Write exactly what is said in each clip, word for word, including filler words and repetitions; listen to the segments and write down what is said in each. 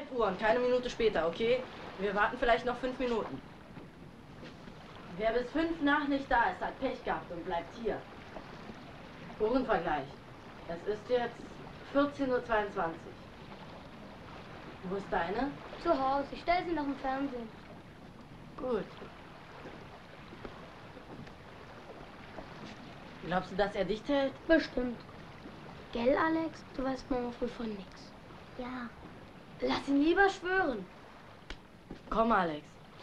elf Uhr und keine Minute später, okay? Wir warten vielleicht noch fünf Minuten. Wer bis fünf nach nicht da ist, hat Pech gehabt und bleibt hier. Uhrenvergleich. Es ist jetzt vierzehn Uhr zweiundzwanzig. Wo ist deine? Zu Hause. Ich stelle sie noch im Fernsehen. Gut. Glaubst du, dass er dicht hält? Bestimmt. Gell, Alex? Du weißt morgen früh von nix. Ja. Lass ihn lieber schwören. Komm, Alex.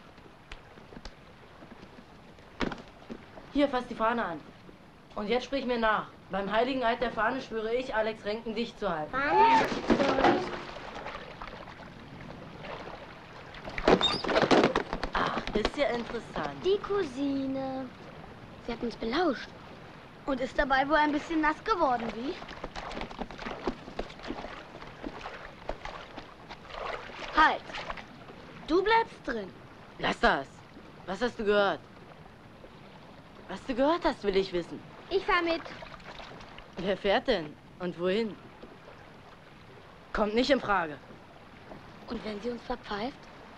Hier, fass die Fahne an. Und jetzt sprich mir nach. Beim heiligen Eid der Fahne schwöre ich, Alex Renken dicht zu halten. Fahne? Ach, ist ja interessant. Die Cousine. Sie hat uns belauscht. Und ist dabei wohl ein bisschen nass geworden, wie? Halt! Du bleibst drin. Lass das. Was hast du gehört? Was du gehört hast, will ich wissen. Ich fahr mit. Wer fährt denn? Und wohin? Kommt nicht in Frage. Und wenn sie uns verpfeift?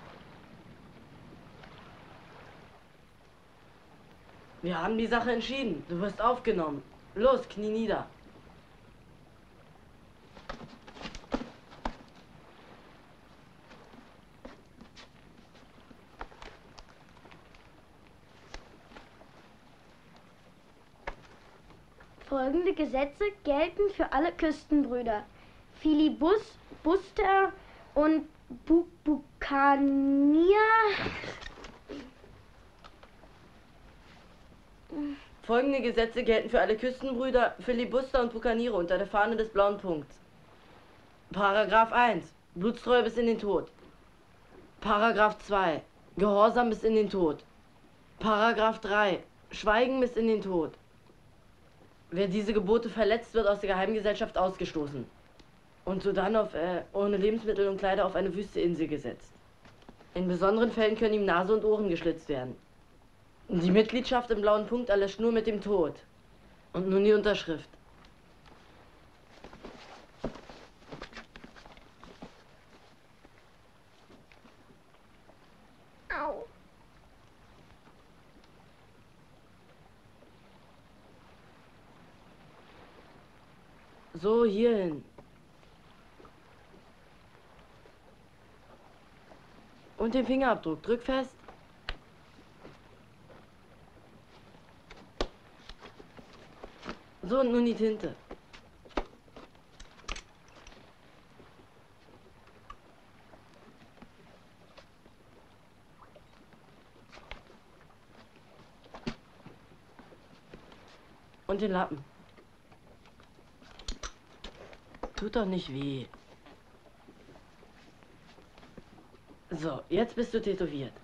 Wir haben die Sache entschieden. Du wirst aufgenommen. Los, knie nieder. Folgende Gesetze gelten für alle Küstenbrüder. Filibus, Buster und Bu Bukania. Folgende Gesetze gelten für alle Küstenbrüder, Filibuster und Bukaniere unter der Fahne des blauen Punkts. Paragraph eins. Blutstreue bis in den Tod. Paragraph zwei. Gehorsam bis in den Tod. Paragraph drei. Schweigen bis in den Tod. Wer diese Gebote verletzt, wird aus der Geheimgesellschaft ausgestoßen. Und sodann auf, äh, ohne Lebensmittel und Kleider auf eine wüste Insel gesetzt. In besonderen Fällen können ihm Nase und Ohren geschlitzt werden. Die Mitgliedschaft im blauen Punkt erlischt nur mit dem Tod. Und nun die Unterschrift. Au. So, hierhin. Und den Fingerabdruck. Drück fest. So, und nun die Tinte. Und den Lappen. Tut doch nicht weh. So, jetzt bist du tätowiert.